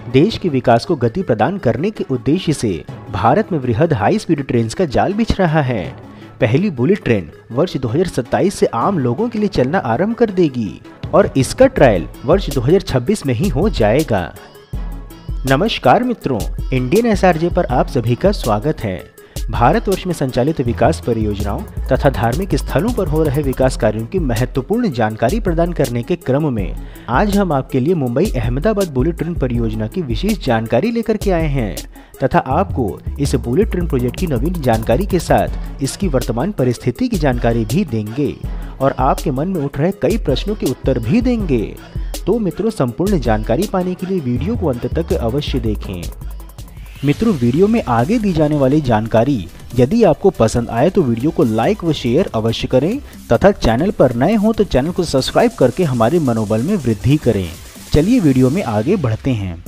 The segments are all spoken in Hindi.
देश के विकास को गति प्रदान करने के उद्देश्य से भारत में वृहद हाई स्पीड ट्रेन का जाल बिछ रहा है। पहली बुलेट ट्रेन वर्ष 2027 से आम लोगों के लिए चलना आरंभ कर देगी और इसका ट्रायल वर्ष 2026 में ही हो जाएगा। नमस्कार मित्रों, इंडियन एसआरजे पर आप सभी का स्वागत है। भारतवर्ष में संचालित विकास परियोजनाओं तथा धार्मिक स्थलों पर हो रहे विकास कार्यों की महत्वपूर्ण जानकारी प्रदान करने के क्रम में आज हम आपके लिए मुंबई अहमदाबाद बुलेट ट्रेन परियोजना की विशेष जानकारी लेकर के आए हैं तथा आपको इस बुलेट ट्रेन प्रोजेक्ट की नवीन जानकारी के साथ इसकी वर्तमान परिस्थिति की जानकारी भी देंगे और आपके मन में उठ रहे कई प्रश्नों के उत्तर भी देंगे। तो मित्रों, संपूर्ण जानकारी पाने के लिए वीडियो को अंत तक अवश्य देखें। मित्रों, वीडियो में आगे दी जाने वाली जानकारी यदि आपको पसंद आए तो वीडियो को लाइक व शेयर अवश्य करें तथा चैनल पर नए हो तो चैनल को सब्सक्राइब करके हमारे मनोबल में वृद्धि करें। चलिए वीडियो में आगे बढ़ते हैं।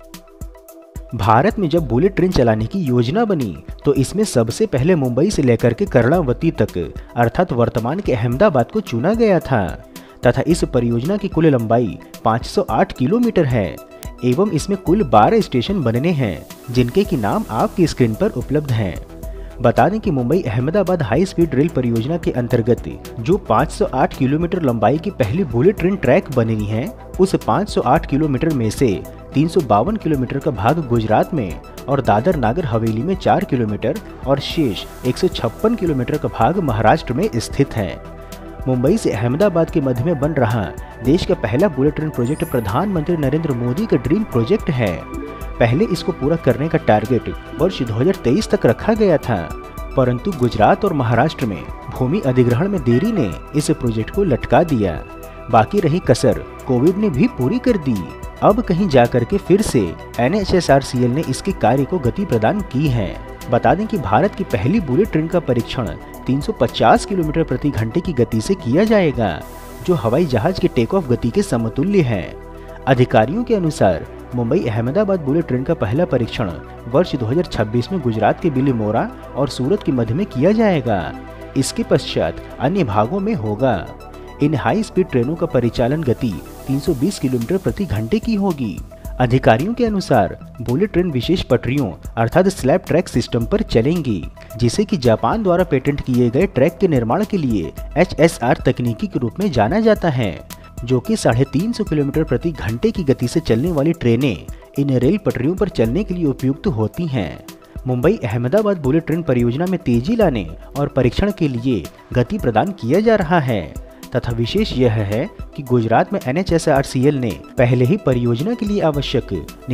भारत में जब बुलेट ट्रेन चलाने की योजना बनी तो इसमें सबसे पहले मुंबई से लेकर के कर्णावती तक अर्थात वर्तमान के अहमदाबाद को चुना गया था तथा इस परियोजना की कुल लंबाई 508 किलोमीटर है एवं इसमें कुल 12 स्टेशन बनने हैं जिनके की नाम आपकी स्क्रीन पर उपलब्ध हैं। बता दें कि Mumbai Ahmedabad high speed rail परियोजना के अंतर्गत जो 508 किलोमीटर लंबाई की पहली बुलेट ट्रेन ट्रैक बनी है उस 508 किलोमीटर में से 352 किलोमीटर का भाग गुजरात में और दादर नागर हवेली में 4 किलोमीटर और शेष 156 किलोमीटर का भाग महाराष्ट्र में स्थित है। मुंबई से अहमदाबाद के मध्य में बन रहा देश का पहला बुलेट ट्रेन प्रोजेक्ट प्रधानमंत्री नरेंद्र मोदी का ड्रीम प्रोजेक्ट है। पहले इसको पूरा करने का टारगेट वर्ष 2023 तक रखा गया था, परंतु गुजरात और महाराष्ट्र में भूमि अधिग्रहण में देरी ने इस प्रोजेक्ट को लटका दिया। बाकी रही कसर कोविड ने भी पूरी कर दी। अब कहीं जाकर के फिर से NHSRCL ने इसके कार्य को गति प्रदान की है। बता दें कि भारत की पहली बुलेट ट्रेन का परीक्षण 350 किलोमीटर प्रति घंटे की गति से किया जाएगा, जो हवाई जहाज के टेक ऑफ गति के समतुल्य है। अधिकारियों के अनुसार मुंबई अहमदाबाद बुलेट ट्रेन का पहला परीक्षण वर्ष 2026 में गुजरात के बिलीमोरा और सूरत के मध्य में किया जाएगा। इसके पश्चात अन्य भागों में होगा। इन हाई स्पीड ट्रेनों का परिचालन गति 320 किलोमीटर प्रति घंटे की होगी। अधिकारियों के अनुसार बुलेट ट्रेन विशेष पटरियों अर्थात स्लैब ट्रैक सिस्टम पर चलेंगी, जिसे कि जापान द्वारा पेटेंट किए गए ट्रैक के निर्माण के लिए HSR तकनीकी के रूप में जाना जाता है, जो कि 350 किलोमीटर प्रति घंटे की गति से चलने वाली ट्रेनें इन रेल पटरियों पर चलने के लिए उपयुक्त होती हैं। मुंबई अहमदाबाद बुलेट ट्रेन परियोजना में तेजी लाने और परीक्षण के लिए गति प्रदान किया जा रहा है तथा विशेष यह है कि गुजरात में NHSRCL ने पहले ही परियोजना के लिए आवश्यक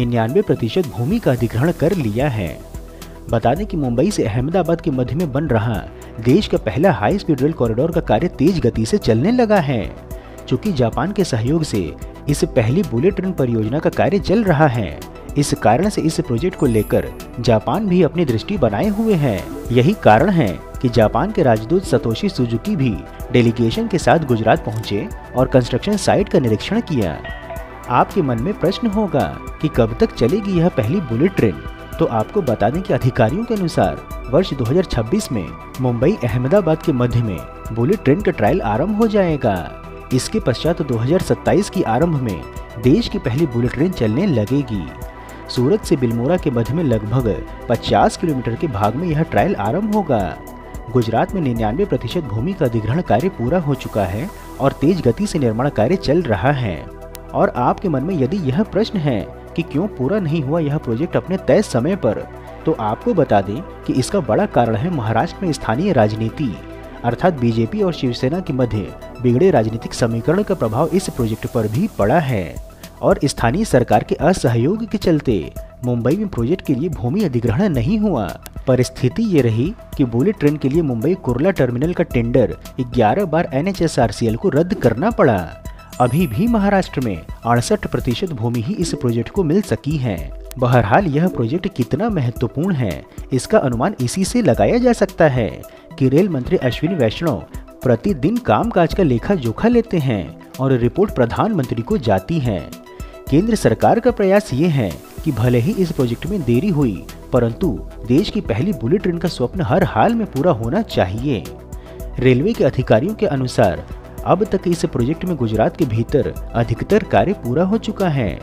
99% भूमि का अधिग्रहण कर लिया है। बता दें कि मुंबई से अहमदाबाद के मध्य में बन रहा देश का पहला हाई स्पीड रेल कॉरिडोर का कार्य तेज गति से चलने लगा है। चूंकि जापान के सहयोग से इस पहली बुलेट ट्रेन परियोजना का कार्य चल रहा है, इस कारण से इस प्रोजेक्ट को लेकर जापान भी अपनी दृष्टि बनाए हुए है। यही कारण है कि जापान के राजदूत सतोशी सुजुकी भी डेलीगेशन के साथ गुजरात पहुंचे और कंस्ट्रक्शन साइट का निरीक्षण किया। आपके मन में प्रश्न होगा कि कब तक चलेगी यह पहली बुलेट ट्रेन, तो आपको बता दें कि अधिकारियों के अनुसार वर्ष 2026 में मुंबई अहमदाबाद के मध्य में बुलेट ट्रेन का ट्रायल आरंभ हो जाएगा। इसके पश्चात 2027 की आरंभ में देश की पहली बुलेट ट्रेन चलने लगेगी। सूरत से बिलमोरा के मध्य में लगभग 50 किलोमीटर के भाग में यह ट्रायल आरंभ होगा। गुजरात में 99% भूमि का अधिग्रहण कार्य पूरा हो चुका है और तेज गति से निर्माण कार्य चल रहा है। और आपके मन में यदि यह प्रश्न है कि क्यों पूरा नहीं हुआ यह प्रोजेक्ट अपने तय समय पर, तो आपको बता दें कि इसका बड़ा कारण है महाराष्ट्र में स्थानीय राजनीति अर्थात बीजेपी और शिवसेना के मध्य बिगड़े राजनीतिक समीकरण का प्रभाव इस प्रोजेक्ट पर भी पड़ा है और स्थानीय सरकार के असहयोग के चलते मुंबई में प्रोजेक्ट के लिए भूमि अधिग्रहण नहीं हुआ। परिस्थिति ये रही कि बुलेट ट्रेन के लिए मुंबई कुर्ला टर्मिनल का टेंडर 11 बार NHSRCL को रद्द करना पड़ा। अभी भी महाराष्ट्र में 68% भूमि ही इस प्रोजेक्ट को मिल सकी है। बहरहाल यह प्रोजेक्ट कितना महत्वपूर्ण है इसका अनुमान इसी से लगाया जा सकता है कि रेल मंत्री अश्विनी वैष्णव प्रतिदिन कामकाज का लेखा जोखा लेते हैं और रिपोर्ट प्रधानमंत्री को जाती है। केंद्र सरकार का प्रयास ये है कि भले ही इस प्रोजेक्ट में देरी हुई, परंतु देश की पहली बुलेट ट्रेन का स्वप्न हर हाल में पूरा होना चाहिए। रेलवे के अधिकारियों के अनुसार अब तक इस प्रोजेक्ट में गुजरात के भीतर अधिकतर कार्य पूरा हो चुका है।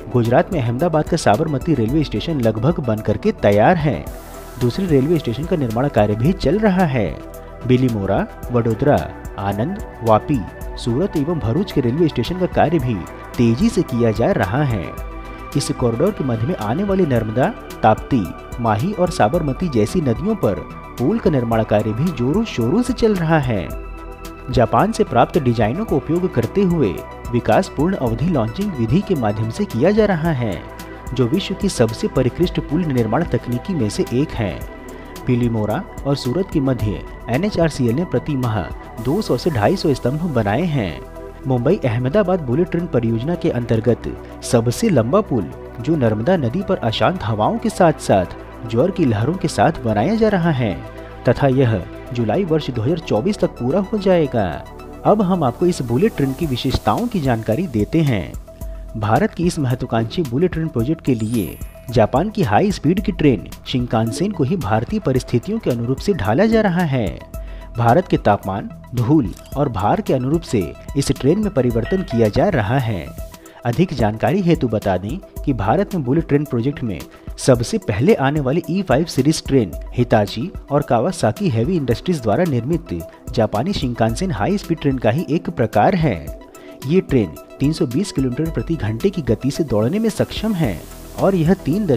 गुजरात में अहमदाबाद का साबरमती रेलवे स्टेशन लगभग बन करके तैयार है। दूसरे रेलवे स्टेशन का निर्माण कार्य भी चल रहा है। बिलीमोरा, वडोदरा, आनंद, वापी, सूरत एवं भरूच के रेलवे स्टेशन का कार्य भी तेजी से किया जा रहा है। इस कॉरिडोर के मध्य में आने वाली नर्मदा, ताप्ती, माही और साबरमती जैसी नदियों पर पुल का निर्माण कार्य भी जोरों शोरों से चल रहा है। जापान से प्राप्त डिजाइनों का उपयोग करते हुए विकास पूर्ण अवधि लॉन्चिंग विधि के माध्यम से किया जा रहा है, जो विश्व की सबसे परिष्कृत पुल निर्माण तकनीकी में से एक है। बिलीमोरा और सूरत के मध्य NHRCL ने प्रति माह 200 से 250 स्तंभ बनाए हैं। मुंबई अहमदाबाद बुलेट ट्रेन परियोजना के अंतर्गत सबसे लंबा पुल, जो नर्मदा नदी पर अशांत हवाओं के साथ साथ ज्वार की लहरों के साथ बनाया जा रहा है तथा यह जुलाई वर्ष 2024 तक पूरा हो जाएगा। अब हम आपको इस बुलेट ट्रेन की विशेषताओं की जानकारी देते हैं। भारत की इस महत्वाकांक्षी बुलेट ट्रेन प्रोजेक्ट के लिए जापान की हाई स्पीड की ट्रेन शिंकानसेन को ही भारतीय परिस्थितियों के अनुरूप से ढाला जा रहा है। भारत के तापमान, धूल और भार के अनुरूप से इस ट्रेन में परिवर्तन किया जा रहा है। अधिक जानकारी हेतु बता दें कि भारत में बुलेट ट्रेन प्रोजेक्ट में सबसे पहले आने वाली E5 सीरीज ट्रेन हिताची और कावासाकी हेवी इंडस्ट्रीज द्वारा निर्मित जापानी शिंकानसेन हाई स्पीड ट्रेन का ही एक प्रकार है। ये ट्रेन 320 किलोमीटर प्रति घंटे की गति से दौड़ने में सक्षम है और यह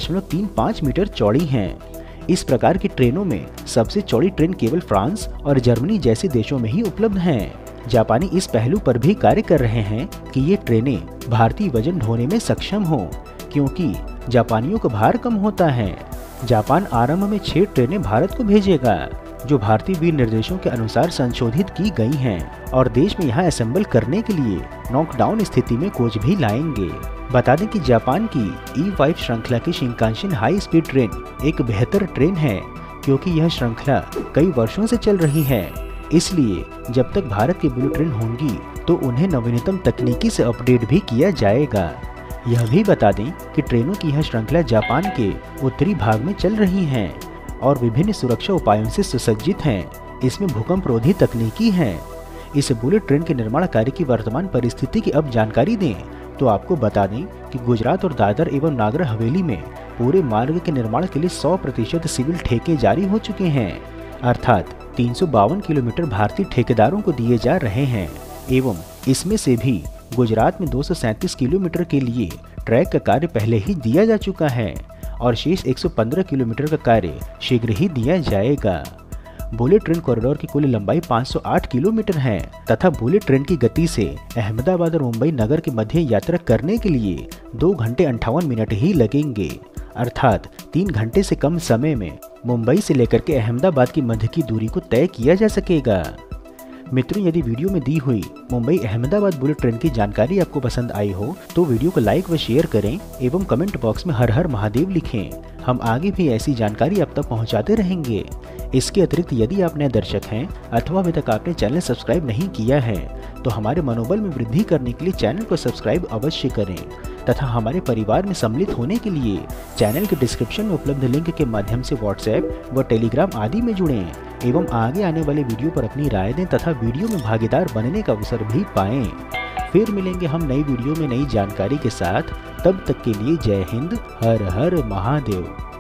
3.35 मीटर चौड़ी है। इस प्रकार की ट्रेनों में सबसे चौड़ी ट्रेन केवल फ्रांस और जर्मनी जैसे देशों में ही उपलब्ध हैं। जापानी इस पहलू पर भी कार्य कर रहे हैं कि ये ट्रेनें भारतीय वजन ढोने में सक्षम हों, क्योंकि जापानियों का भार कम होता है। जापान आरंभ में 6 ट्रेनें भारत को भेजेगा, जो भारतीय विनिर्देशों के अनुसार संशोधित की गई हैं और देश में यहाँ असेंबल करने के लिए नॉकडाउन स्थिति में कोच भी लाएंगे। बता दें कि जापान की E5 श्रृंखला की शिंकानसेन हाई स्पीड ट्रेन एक बेहतर ट्रेन है, क्योंकि यह श्रृंखला कई वर्षों से चल रही है। इसलिए जब तक भारत की बुलेट ट्रेन होंगी तो उन्हें नवीनतम तकनीकी से अपडेट भी किया जाएगा। यह भी बता दें कि ट्रेनों की यह श्रृंखला जापान के उत्तरी भाग में चल रही है और विभिन्न सुरक्षा उपायों से सुसज्जित हैं। इसमें भूकंपरोधी तकनीकी है। इस बुलेट ट्रेन के निर्माण कार्य की वर्तमान परिस्थिति की अब जानकारी दें तो आपको बता दें कि गुजरात और दादर एवं नागर हवेली में पूरे मार्ग के निर्माण के लिए 100% सिविल ठेके जारी हो चुके हैं, अर्थात 352 किलोमीटर भारतीय ठेकेदारों को दिए जा रहे हैं एवं इसमें से भी गुजरात में 237 किलोमीटर के लिए ट्रैक का कार्य पहले ही दिया जा चुका है और शेष 115 किलोमीटर का कार्य शीघ्र ही दिया जाएगा। बुलेट ट्रेन कॉरिडोर की कुल लंबाई 508 किलोमीटर है तथा बुलेट ट्रेन की गति से अहमदाबाद और मुंबई नगर के मध्य यात्रा करने के लिए 2 घंटे 58 मिनट ही लगेंगे, अर्थात 3 घंटे से कम समय में मुंबई से लेकर के अहमदाबाद की मध्य की दूरी को तय किया जा सकेगा। मित्रों, यदि वीडियो में दी हुई मुंबई अहमदाबाद बुलेट ट्रेन की जानकारी आपको पसंद आई हो तो वीडियो को लाइक व शेयर करें एवं कमेंट बॉक्स में हर हर महादेव लिखें। हम आगे भी ऐसी जानकारी आप तक पहुंचाते रहेंगे। इसके अतिरिक्त यदि आप नए दर्शक हैं अथवा अभी तक आपने चैनल सब्सक्राइब नहीं किया है तो हमारे मनोबल में वृद्धि करने के लिए चैनल को सब्सक्राइब अवश्य करें तथा हमारे परिवार में सम्मिलित होने के लिए चैनल के डिस्क्रिप्शन में उपलब्ध लिंक के माध्यम से व्हाट्सएप व टेलीग्राम आदि में जुड़ें एवं आगे आने वाले वीडियो पर अपनी राय दें तथा वीडियो में भागीदार बनने का अवसर भी पाएं। फिर मिलेंगे हम नई वीडियो में नई जानकारी के साथ। तब तक के लिए जय हिंद, हर हर महादेव।